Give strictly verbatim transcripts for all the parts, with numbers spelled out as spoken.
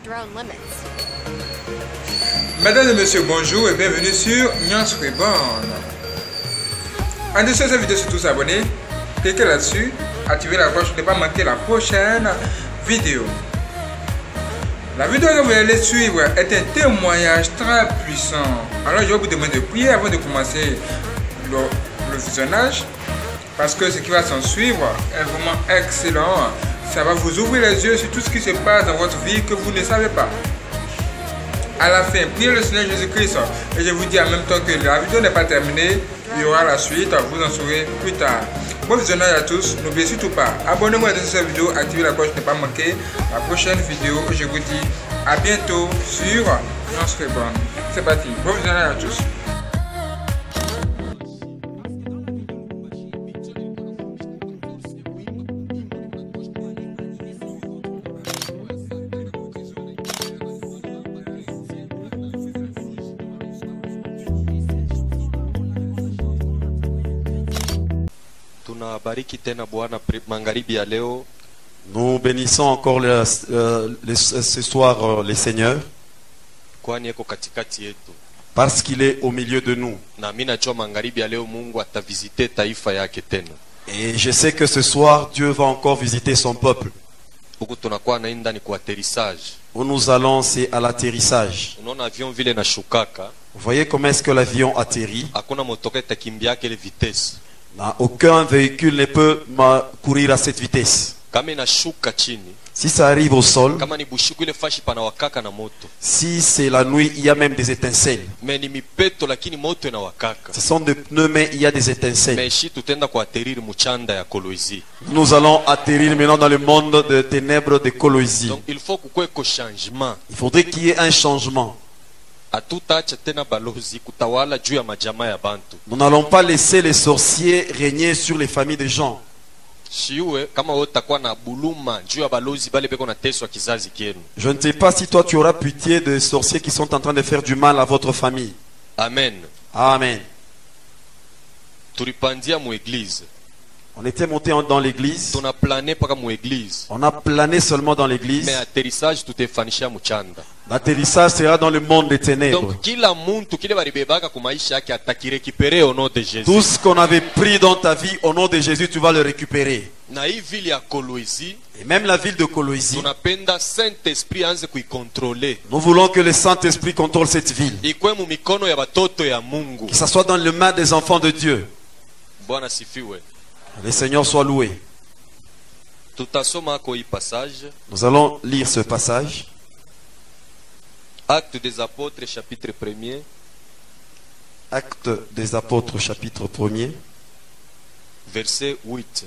their own limits. Mesdames et messieurs, bonjour et bienvenue sur Nyans Reborn. En dessous de cette vidéo, surtout s'abonner, cliquez là-dessus, activez la cloche pour ne pas manquer la prochaine vidéo. La vidéo que vous allez suivre est un témoignage très puissant. Alors je vais vous demander de prier avant de commencer le, le visionnage, parce que ce qui va s'en suivre est vraiment excellent. Ça va vous ouvrir les yeux sur tout ce qui se passe dans votre vie que vous ne savez pas. À la fin, priez le Seigneur Jésus-Christ. Et je vous dis en même temps que la vidéo n'est pas terminée. Il y aura la suite, vous en saurez plus tard. Bon visionnage à tous. N'oubliez surtout pas, abonnez-vous à cette vidéo, activez la cloche pour ne pas manquer la prochaine vidéo. Et je vous dis à bientôt sur Nyans Reborn. C'est parti. Bon visionnage à tous. Nous bénissons encore le, euh, les, ce soir euh, les seigneurs parce qu'il est au milieu de nous. Et je sais que ce soir Dieu va encore visiter son peuple. Où nous allons, c'est à l'atterrissage. Vous voyez comment est-ce que l'avion atterrit? Aucun véhicule ne peut courir à cette vitesse. Si ça arrive au sol, si c'est la nuit, il y a même des étincelles. Ce sont des pneus, mais il y a des étincelles. Nous allons atterrir maintenant dans le monde des ténèbres de Colosie. Il faudrait qu'il y ait un changement. Nous n'allons pas laisser les sorciers régner sur les familles des gens. Je ne sais pas si toi tu auras pitié des sorciers qui sont en train de faire du mal à votre famille. Amen. Amen. On était monté dans l'église. On a plané seulement dans l'église. L'atterrissage sera dans le monde des ténèbres. Tout ce qu'on avait pris dans ta vie, au nom de Jésus, tu vas le récupérer. Et même la ville de Colosie, nous voulons que le Saint-Esprit contrôle cette ville. Que ça soit dans les mains des enfants de Dieu. Le Seigneur soit loué. Nous allons lire ce passage. Actes des Apôtres, chapitre premier. Actes des Apôtres, chapitre premier. Verset huit.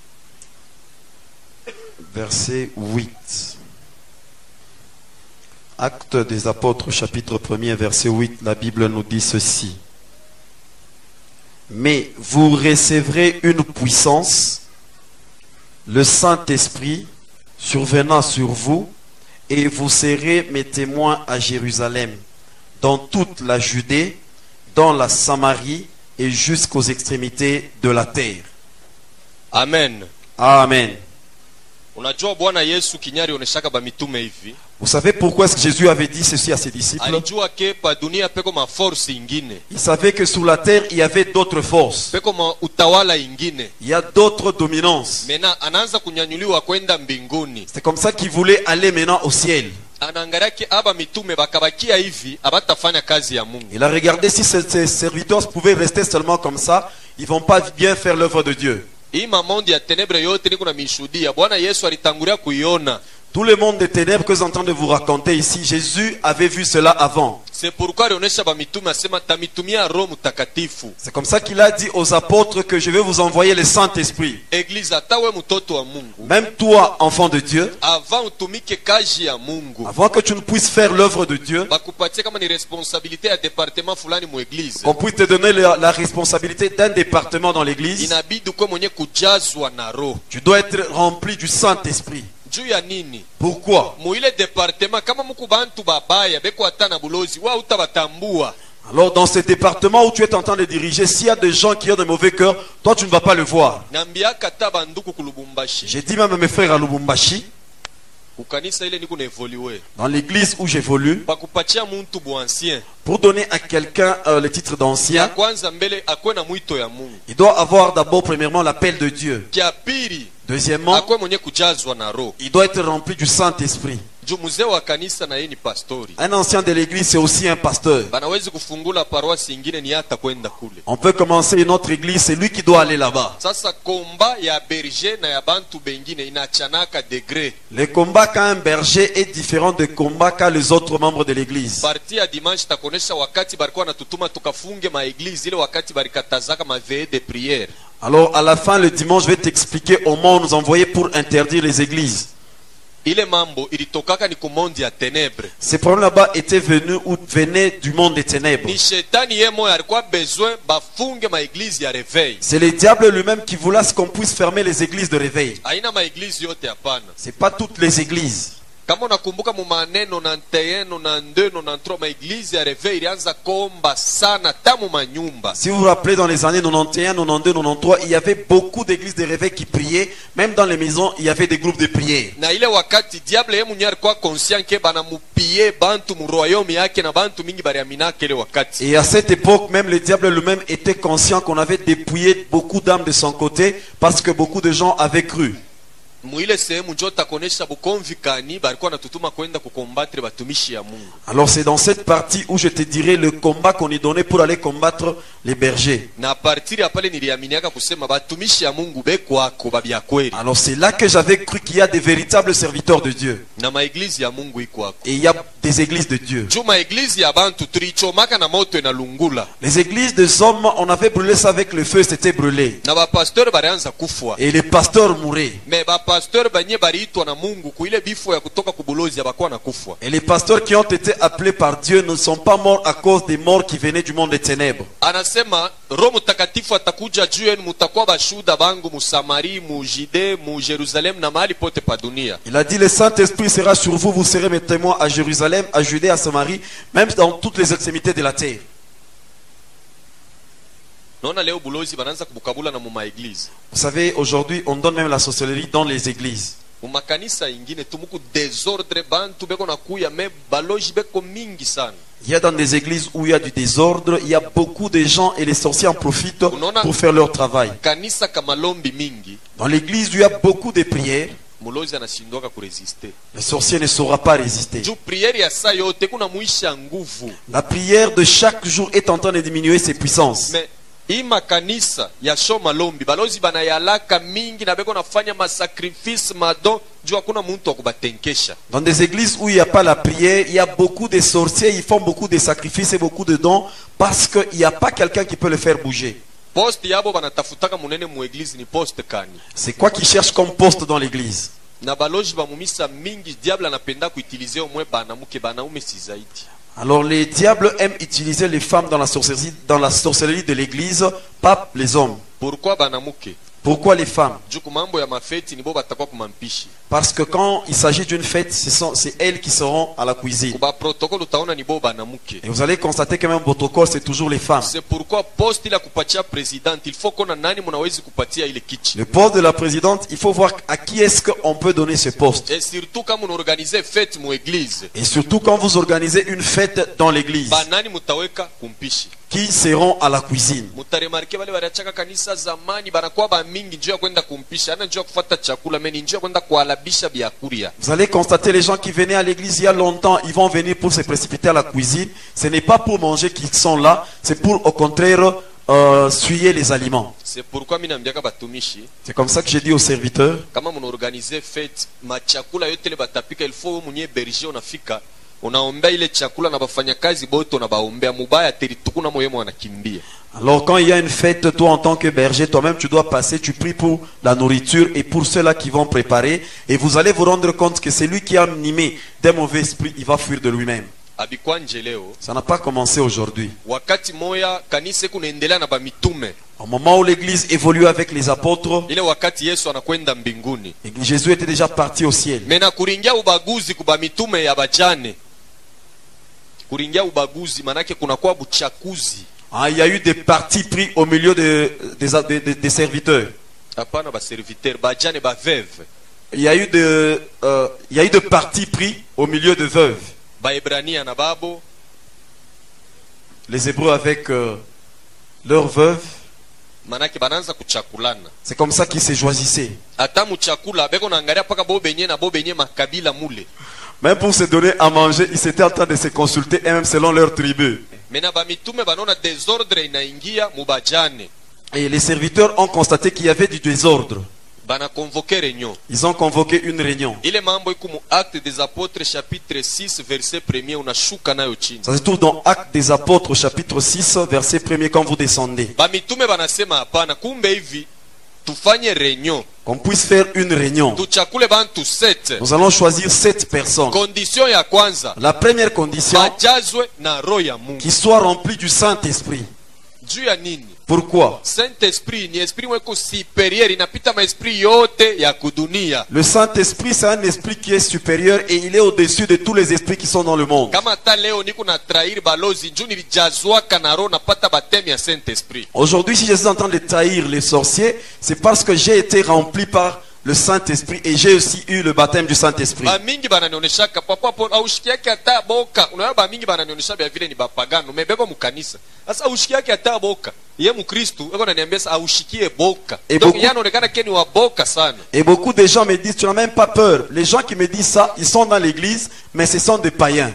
Verset huit. Actes des Apôtres, chapitre premier, verset huit. La Bible nous dit ceci. Mais vous recevrez une puissance, le Saint-Esprit survenant sur vous, et vous serez mes témoins à Jérusalem, dans toute la Judée, dans la Samarie et jusqu'aux extrémités de la terre. Amen. Amen. Vous savez pourquoi est-ce que Jésus avait dit ceci à ses disciples? Il savait que sur la terre il y avait d'autres forces. Il y a d'autres dominances. C'est comme ça qu'il voulait aller maintenant au ciel. Il a regardé si ces serviteurs pouvaient rester seulement comme ça, ils ne vont pas bien faire l'œuvre de Dieu. Tout le monde des ténèbres que j'entends de vous raconter ici, Jésus avait vu cela avant. C'est comme ça qu'il a dit aux apôtres que je vais vous envoyer le Saint-Esprit. Même toi, enfant de Dieu, avant que tu ne puisses faire l'œuvre de Dieu, qu'on puisse te donner la, la responsabilité d'un département dans l'église, tu dois être rempli du Saint-Esprit. Pourquoi? Alors dans ce département où tu es en train de diriger, s'il y a des gens qui ont de mauvais cœurs, toi tu ne vas pas le voir. J'ai dit même à mes frères à Lubumbashi, kukanisa ile niko na evoluer Dans l'église où j'évolue, bakupatia muntu bwancien pour donner à quelqu'un euh, le titre ya d'ancien, kwanza mbele akwe na mwito ya Mungu, il doit avoir d'abord premièrement l'appel de Dieu. kia pili Deuxièmement, akwe mwenye kujazwa na roho. il doit être rempli du Saint-Esprit. Juu mzee wa kanisa na yeye ni pastori, Un ancien de l'église, c'est aussi un pasteur. banawezi kufungula paroisi ingine ni hata kwenda kule. On peut commencer une autre église, c'est lui qui doit aller là-bas. Sasa komba ya berger na ya bantu bengine inachanaka degré. Le combat qu'a un berger est différent du combat qu'a les autres membres de l'église. Parti ya dimanche takonesha wakati barikuwa natutuma tukafunge maeglise ile wakati barikatazaka mavee de prière. Alors à la fin, le dimanche, je vais t'expliquer au moment où nous envoyer pour interdire les églises. Ile mambo ilitokaka ni kumondi ya ténèbres. Ces problèmes là-bas étaient venus ou venaient du monde des ténèbres. Ni shetani ye moyo alikuwa besoin bafunge maeglise ya réveil. C'est le diable lui-même qui voulait qu'on puisse fermer les églises de réveil. Haina maeglise yote hapana. C'est pas toutes les églises. Kama unakumbuka mu maneno na nteyeno na ndeno na ntro maeglise ya réveil ilianza komba sana tamu manyumba. Si vous vous rappelez, dans les années quatre-vingt-onze, quatre-vingt-deux, quatre-vingt-treize, il y avait beaucoup d'églises de réveil qui priaient. Même dans les maisons, il y avait des groupes de prière. Na ile wakati diable ye mwenyewe alikuwa conscient ke bana mupie bantu mu royaume yake na bantu mingi bariaminaka ile wakati. Et à cette époque, même le diable lui-même était conscient qu'on avait dépouillé beaucoup d'âmes de son côté parce que beaucoup de gens avaient cru. Muile sehemu njo takonesha bukonvikani balikuwa natutuma kwenda kukombattre batumishi ya Mungu. Alors c'est dans cette partie où je te dirai le combat qu'on y donnait pour aller combattre les bergers. Na partir ya pale niliaminiaka kusema batumishi ya Mungu bekwako babya kweli. Alors c'est là que j'avais cru qu'il y a des véritables serviteurs de Dieu. Na maeglise ya Mungu ikwako. Et il y a des églises de Dieu. Juu maeglise ya bantu tulichomaka na moto na lungula. Les églises des hommes, on avait brûlé ça avec le feu, c'était brûlé. Na ba pasteur balianza kufwa. Et les pasteurs mouraient. Mais ba pasteur banye baliitwa na Mungu kuile bifo ya kutoka kubulozi abakuwa na kufwa. Et les pasteurs qui ont été appelés par Dieu ne sont pas morts à cause des morts qui venaient du monde des ténèbres. Anasema Roho Mtakatifu atakuja juu yenu, mutakuwa bashuhuda bangu mu Samari, mu Jide, mu Jerusalem na mahali pote pa dunia. Il a dit, le Saint-Esprit sera sur vous, vous serez mes témoins à Jérusalem, à Judée, à Samarie, même dans toutes les extrémités de la terre. Naona leo bulozi bananza kubukabula na mu maeglise. Vous savez, aujourd'hui, on donne même la sorcellerie dans les églises. Mu makanisa ingine tumuku désordre bantu beko na kuya me baloji beko mingi sana. Il y a dans des églises où il y a du désordre, il y a beaucoup de gens et les sorciers en profitent pour faire leur travail. Kanisa kama lombi mingi. Dans l'église où il y a beaucoup de prières, Mulozi anashindwa kurezister. le sorcier ne saura pas résister. Juu prière ya saa yote kuna muisha nguvu. La prière de chaque jour est en train de diminuer ses puissances. Me ima kanisa ya shoma lombi balozi banayalaka mingi na beko nafanya masacrifice madon juu hakuna muntu wa kubatenkesha. Dans des églises où il n'y a pas la prière, il y a beaucoup de sorciers, ils font beaucoup de sacrifices et beaucoup de dons parce qu'il n'y a pas quelqu'un qui peut le faire bouger. Poste yabo banatafutaka munene mu eglise ni poste kani. C'est quoi qu'ils cherchent comme poste dans l'église? Na baloji ba mumisa mingi diable anapenda kuutiliser au moins banamuke banaume si zaidi. Alors les diables aiment utiliser les femmes dans la sorcellerie, dans la sorcellerie de l'église, pas les hommes. Pourquoi banamuke? Pourquoi les femmes? Juu kumambo ya mafeti ni bo batakuwa kumampishi. Parce que quand il s'agit d'une fête, ce sont, c'est elles qui seront à la cuisine. Kuba protocole utaona ni bo banamuke. Et vous allez constater que même protocole, c'est toujours les femmes. C'est pourquoi poste ila kupatia president il faut kona nani munawezi kupatia ile kichi. Le poste de la présidente, il faut voir à qui est-ce qu'on peut donner ce poste. Et surtout quand on organise fête mu église. Et surtout quand vous organisez une fête dans l'église, Banani mutaweka kumpishi. qui seront à la cuisine. Mutaremarke bale baliachaka kanisa zamani banakuwa ba mingi njoo ya kwenda kumpisha, ana njoo ya kufuata chakula, meni njoo ya kwenda kualabisha biakuria. Vous allez constater les gens qui venaient à l'église il y a longtemps, ils vont venir pour se précipiter à la cuisine. Ce n'est pas pour manger qu'ils sont là, c'est pour au contraire euh, suyer les aliments. C'est pourquoi mimi naambiaka batumishi C'est comme ça que j'ai dit aux serviteurs, kama munaorganize fete machakula yote le batapika il faut mwenye berger unafika unaombea ile chakula na bafanyakazi bote unabaombea mubaya teritukuna moyo wanakimbia. alors quand il y a une fête, toi en tant que berger, toi-même tu dois passer, tu pries pour la nourriture et pour ceux-là qui vont préparer, et vous allez vous rendre compte que celui qui a animé d'un mauvais esprit, il va fuir de lui-même. Abikwanje leo Ça n'a pas commencé aujourd'hui. wakati moya kanisa kunaendelea na bamitume Au moment où l'église évolue avec les apôtres, ile wakati Yesu anakwenda mbinguni et Jésus était déjà parti au ciel. mena kuringia ubaguzi kuba mitume ya bajane kuringia ubaguzi manake kunakuwa buchakuzi. Ah, il y a eu des partis pris au milieu de- des, des- des- des serviteurs. Hapana ba serviteur bajane ba veuve il y a eu de, euh, il y a eu de partis pris au milieu de veuves. baebrania na babo Les Hébreux avec euh, leurs veuves, manake bananza kuchakulana c'est comme ça qu'ils se choisissaient. ata muchakula beko naangalia paka bo benye na bo benye makabila mule. Même pour se donner à manger, ils étaient en train de se consulter, et même selon leur tribu. Mena bamitume banona desordre inaingia mubajane, Et les serviteurs ont constaté qu'il y avait du désordre. bana convoquer réunion. Ils ont convoqué une réunion. Ile mambo iko mu Acte des Apôtres chapitre six verset premier, unashuka nayo chini. Ça se trouve dans Actes des Apôtres chapitre six verset premier quand vous descendez. Bamitume banasema hapana, kumbe hivi tufanye réunion, Qu'on puisse faire une réunion. tuchakule bantu sept. Nous allons choisir sept personnes. Condition ya kwanza, La première condition, bajazwe na roho ya Mungu. qu'ils soient remplis du Saint-Esprit. Juu ya nini? Pourquoi? Saint-Esprit ni esprit mweko superieur, inapita maesprit yote ya kudunia. Le Saint-Esprit, c'est un esprit qui est supérieur et il est au-dessus de tous les esprits qui sont dans le monde. Kama hata leo niko na trahir balozi njuu nilijazwaka na roho napata batemi ya Saint-Esprit. Aujourd'hui, si je suis en train de trahir les sorciers, c'est parce que j'ai été rempli par le Saint-Esprit et j'ai aussi eu le baptême du Saint-Esprit. Bamingi bananionyeshaka papa po aushikiake hata boka. Unaona bamingi bananionyesha bia vile ni bapagano, mebeba mukanisa. Sasa aushikiake hata boka. Ye mukristo eko ananiambia sasa aushikie boka. Et Donc beaucoup- yanaonekana keni wa boka sana. Et beaucoup de gens me disent, tu n'as même pas peur. Les gens qui me disent ça, ils sont dans l'église, mais ce sont des païens.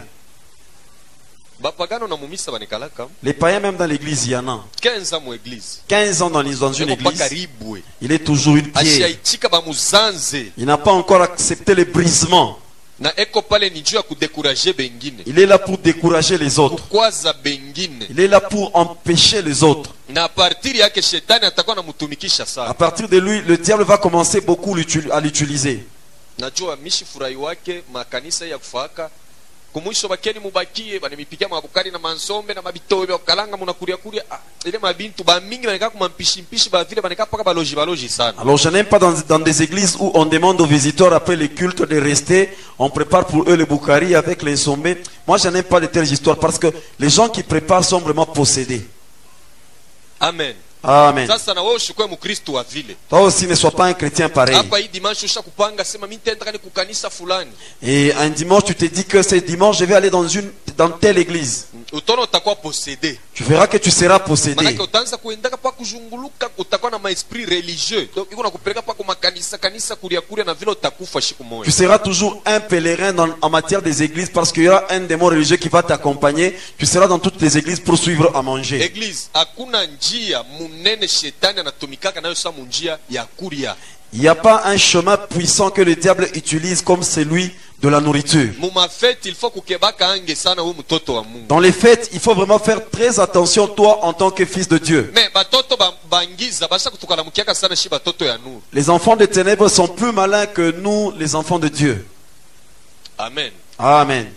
Bapagano na mumisa banikalaka Les païens, même dans l'église, il y en a. quinze ans mu église. quinze ans dans, les- dans une Eko paka église, ribwe. il est toujours une pierre. Ashaitika bamuzanze. Il n'a pas encore accepté le brisement. Na eko pale ni juu ya kudekuraje bengine. Il est là pour décourager les autres. Kukwaza bengine. Il est là pour empêcher les autres. Na partiri yake shetani atakuwa namutumikisha À sana. partir de lui, le diable va commencer beaucoup l'util- à l'utiliser. Najua mishi furahi wake makanisa ya kufaka kumwisho bakeni mubakie banimipikia mabukari na mansombe na mabitowe bya kalanga munakuria kuria ah, ile mabintu ba mingi baneka kumampishi mpishi ba vile baneka paka baloji baloji sana. Alors je n'aime pas dans, dans des églises où on demande aux visiteurs après les cultes de rester, on prépare pour eux le boukari avec les sommets. Moi je n'aime pas de telles histoires parce que les gens qui préparent sont vraiment possédés. Amen. Amen. Sasa na wewe ushikwe mkristo wa vile. Toi aussi ne sois pas un chrétien pareil. Hapa hii dimanche ushakupanga sema mimi nitaenda kani kukanisa fulani. Et un dimanche tu te dis que c'est dimanche, je vais aller dans une dans telle église. Utaona utakuwa possédé. Tu verras que tu seras possédé. Manake utaanza kuendaka pa kuzunguluka utakuwa na maesprit religieux. Donc iko nakupeleka pa kwa makanisa kanisa kuria kuria na vile utakufa siku Tu moja. seras toujours un pèlerin dans- en matière des églises parce qu'il y aura un démon religieux qui va t'accompagner. Tu seras dans toutes les églises pour suivre à manger. Église, hakuna njia munene shetani anatumikaka nayo sa munjia ya kuria. Il n'y a pas un chemin puissant que le diable utilise comme celui de la nourriture. Muma fete il faut kukebaka ange sana huyu mtoto wa Mungu. Dans les fêtes, il faut vraiment faire très attention, toi, en tant que fils de Dieu. Me batoto ba- bangiza basha kutukalamukiaka sana shi batoto ya nuru. Les enfants des ténèbres sont plus malins que nous, les enfants de Dieu. Amen. Amen.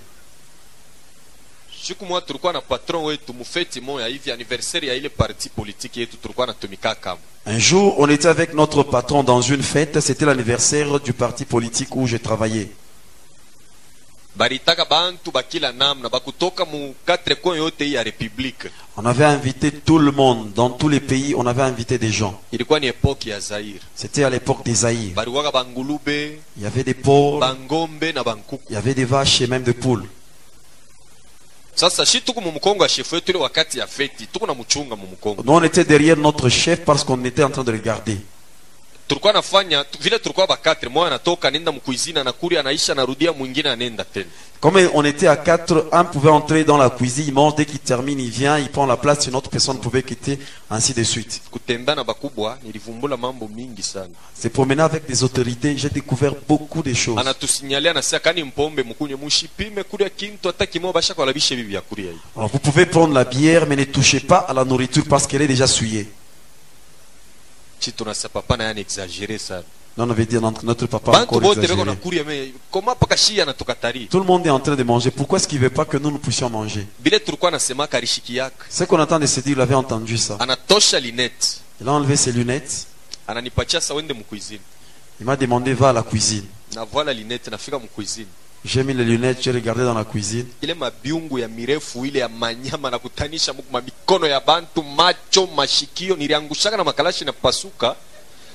Siku moja tulikuwa na patron wetu mufeti moya hivi anniversaire ya ile parti politique yetu tulikuwa natumika kama. Un jour, on était avec notre patron dans une fête. C'était l'anniversaire du parti politique où je travaillais. Baritaka bantu bakila namna bakutoka mu quatre coins yote hii ya republique. On avait invité tout le monde. Dans tous les pays, on avait invité des gens. Ilikuwa ni epoki ya Zaire. C'était à l'époque des Zaïre. Baliwaka bangulube, Il y avait des porcs, bangombe na bankuku. il y avait des vaches et même des poules. Sasa shi tuku mu mkongo wa shefu yetu ile wakati ya feti tuku na mchunga mu mkongo. Nous, on était derrière notre chef parce qu'on était en train de regarder. Tulikuwa nafanya tu- vile tulikuwa bakatre moja anatoka nenda mkuizina na kuri anaisha narudia mwingine anaenda tena. Comme on était à quatre, un pouvait entrer dans la cuisine, il mange, dès qu'il termine, il vient, il prend la place, une autre personne pouvait quitter, ainsi de suite. Kutembea na bakubwa nilivumbula mambo mingi sana. Se promener avec des autorités, j'ai découvert beaucoup de choses. Anatusinyalia na sasa kani mpombe mkunye mushipime kulia kintu hata kimo basha kwa labishe bibi ya kulia hii. Alors vous pouvez prendre la bière, mais ne touchez pas à la nourriture parce qu'elle est déjà souillée. Chi tunasema papa na yani exagere sana. Non, on veut dire notre, notre papa a Bantu encore bote beko na exagéré. kuria me koma paka shia na tukatari. Tout le monde est en train de manger. Pourquoi est-ce qu'il ne veut pas que nous, nous puissions manger? Bile tulikuwa nasema karishiki yake. Ce qu'on entend de se dire, il avait entendu ça. Anatosha linette. Il a enlevé ses lunettes. Ananipatia sa wende mkuizini. Il m'a demandé, va à la cuisine. Na voilà linette nafika mkuizini. J'ai mis les lunettes, j'ai regardé dans la cuisine. Ile mabiungu ya mirefu ile ya manyama na kutanisha muku mikono ya bantu macho mashikio niliangushaka na makalashi na pasuka.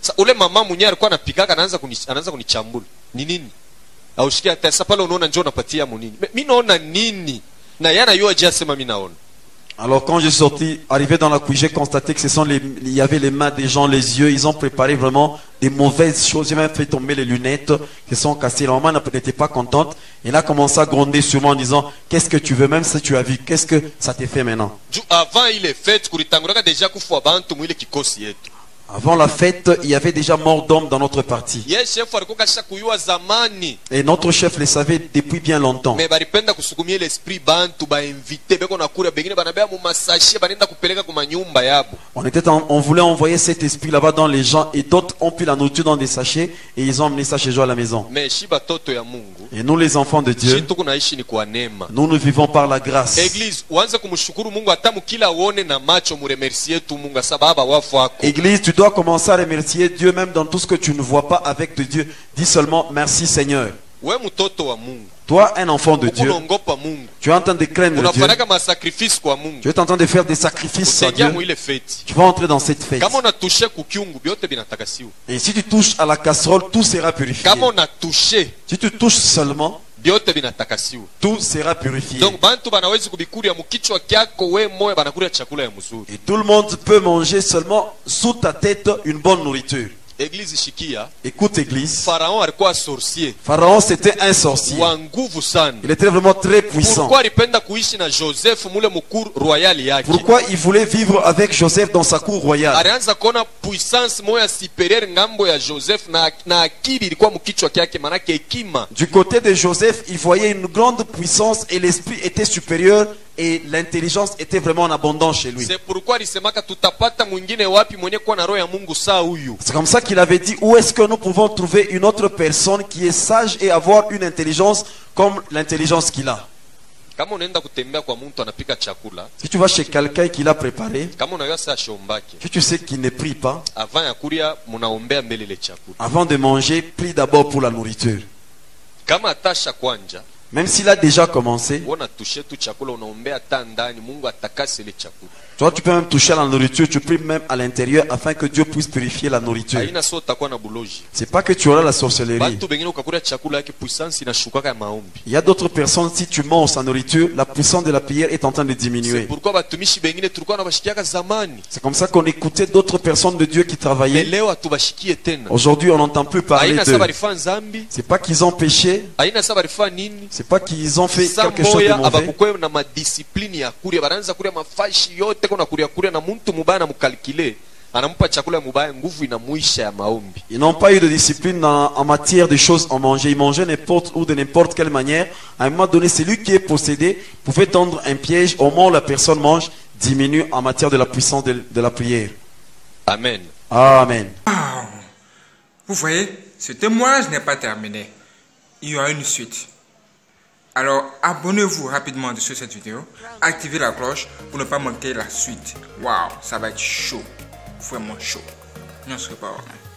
Sa ule mama mwenye alikuwa anapikaka anaanza kuni, anaanza kunichambula. Ni nini? Aushikia hata sasa pale unaona njoo napatia munini. Mimi naona nini? Na yana yua jia sema mimi naona. Alors quand j'ai sorti, arrivé dans la cuisine, j'ai constaté que ce sont les, il y avait les mains des gens, les yeux, ils ont préparé vraiment des mauvaises choses. J'ai même fait tomber les lunettes qui sont cassées. La maman n'était pas contente. Elle a commencé à gronder sur moi en disant, qu'est-ce que tu veux, même si tu as vu, qu'est-ce que ça t'est fait maintenant? Avant il est fait, kulitanguraka déjà kufu abantu mwile kikosi yetu. Avant la fête, il y avait déjà mort d'hommes dans notre parti. Yes, chef alikuwa kasha kuyua zamani. Et notre chef le savait depuis bien longtemps. Mais balipenda kusukumia l'esprit bantu ba invité beko na kura bengine banabea mu masashi banenda kupeleka kuma nyumba yabo. On était en- on voulait envoyer cet esprit là-bas dans les gens et d'autres ont pris la nourriture dans des sachets et ils ont emmené ça chez eux à la maison. Mais shiba toto ya Mungu. Et nous les enfants de Dieu, Shitu kunaishi ni kwa neema. nous nous vivons par la grâce. Église, uanze kumshukuru Mungu hata mkila uone na macho muremercie tu Mungu sababu wafu wako. Église, tu dois commencer à remercier Dieu même dans tout ce que tu ne vois pas avec de Dieu. Dis seulement merci Seigneur. We mtoto wa Mungu. Toi, un enfant de Dieu, Unaongopa Mungu. tu es en train de craindre Dieu. Unafanyaka masacrifice kwa Mungu. Tu es en train de faire des sacrifices à Utengia Dieu. mu ile feti. Tu vas entrer dans cette fête. Kama unatushe kukyungu byote binatakasiwa. Et si tu touches à la casserole, tout sera purifié. Kama unatushe Si tu touches seulement, byote binatakasiwa. tout sera purifié. Donc bantu banawezi kubikuria mukichwa kyako we moyo banakuria chakula ya mzuri. Et tout le monde peut manger seulement sous ta tête une bonne nourriture. Église shikia, Écoute, Église. Pharaon alikuwa sorcier Pharaon, c'était un sorcier. wa nguvu sana. Il était vraiment très puissant. Pourquoi alipenda kuishi na Joseph mule mukuru royal yake? Pourquoi il voulait vivre avec Joseph dans sa cour royale? Alianza kuona puissance moya superieur ngambo ya Joseph na, na akili ilikuwa mkichwa kyake manake hekima. Du côté de Joseph, il voyait une grande puissance et l'esprit était supérieur et l'intelligence était vraiment en abondance chez lui. C'est pourquoi alisemaka tutapata mwingine wapi mwenye kuwa na roho ya Mungu saa huyu. C'est comme ça qu'il avait dit, où est-ce que nous pouvons trouver une autre personne qui est sage et avoir une intelligence comme l'intelligence qu'il a? Kama unaenda kutembea kwa mtu anapika chakula, Si tu vas chez quelqu'un qui l'a préparé, kama unajua saa shombake, que tu sais qu'il ne prie pas, avant ya kulia munaombea mbele ile chakula. avant de manger, prie d'abord pour la nourriture. Kama atasha kwanja, Même s'il a déjà commencé, uona tushe tu chakula unaombea hata ndani Mungu atakase ile chakula. toi tu peux même toucher à la nourriture, tu pries même à l'intérieur afin que Dieu puisse purifier la nourriture. Haina so utakuwa na buloji. C'est pas que tu auras la sorcellerie. Bantu bengine ukakula chakula yake puissance inashukaka ya maombi. Il y a d'autres personnes, si tu manges sa nourriture, la puissance de la prière est en train de C'est diminuer. pourquoi batumishi bengine tulikuwa nabashikiaka zamani. C'est comme ça qu'on écoutait d'autres personnes de Dieu qui Mais travaillaient. leo hatubashikie tena. Aujourd'hui, on n'entend plus parler Haina d'eux. saba rifa nzambi, C'est pas qu'ils ont péché, haina saba rifa nini. c'est pas qu'ils ont fait Sa quelque chose de moya mauvais. abakukwe na madiscipline ya kuria baranza kuria mafashi yote kuna kuria kuria na muntu mubaya na mukalkile anampa chakula ya mubaya nguvu inamuisha ya maombi. Ils n'ont pas eu de discipline dans- en matière de choses à manger. Ils mangeaient n'importe où, de n'importe quelle manière. À un moment donné, celui qui est possédé pouvait tendre un piège. Au moment où la personne mange, diminue en matière de la puissance de, de la prière. Amen. Amen. Vous voyez, ce témoignage n'est pas terminé. Il y aura une suite. Alors, abonnez-vous rapidement sur cette vidéo. Activez la cloche pour ne pas manquer la suite. Waouh, ça va être chaud. Vraiment chaud. Non, ce n'est pas vrai.